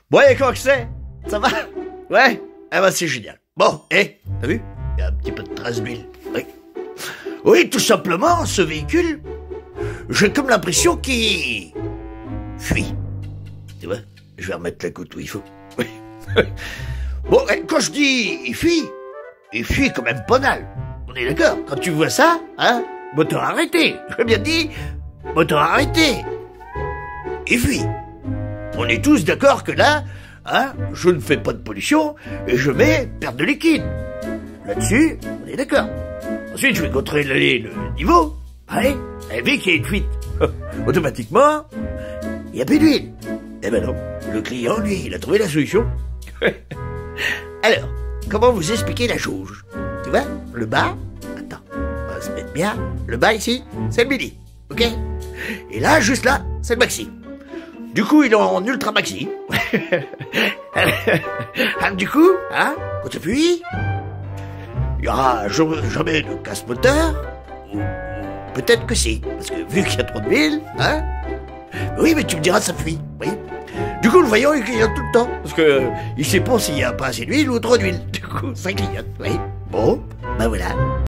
Bon, et comment que c'est? Ça va? Ouais? Ah bah c'est génial. Bon, t'as vu? Il y a un petit peu de trace d'huile. Oui. Oui, tout simplement, ce véhicule, j'ai comme l'impression qu'il fuit. Tu vois? Je vais remettre la goutte où il faut. Oui. Bon, quand je dis il fuit quand même pas mal. On est d'accord? Quand tu vois ça, hein? Moteur arrêté. J'ai bien dit, moteur arrêté. Il fuit. On est tous d'accord que là, hein, je ne fais pas de pollution et je mets perte de liquide. Là-dessus, on est d'accord. Ensuite, je vais contrôler le niveau. Ouais, et vu qu'il y a une fuite, automatiquement, il n'y a plus d'huile. Eh ben non, le client, lui, il a trouvé la solution. Alors, comment vous expliquer la chose? Tu vois, le bas, attends, on va se mettre bien. Le bas ici, c'est le midi, ok? Et là, juste là, c'est le maxi. Du coup, il est en ultra maxi. Du coup, hein, quand tu appuies, il n'y aura jamais de casse moteur. Ou peut-être que si, parce que vu qu'il y a trop d'huile, hein. Oui, mais tu me diras, ça fuit, oui. Du coup, le voyant, il clignote tout le temps, parce que il sait pas s'il y a pas assez d'huile ou trop d'huile. Du coup, ça clignote, oui. Bon, ben voilà.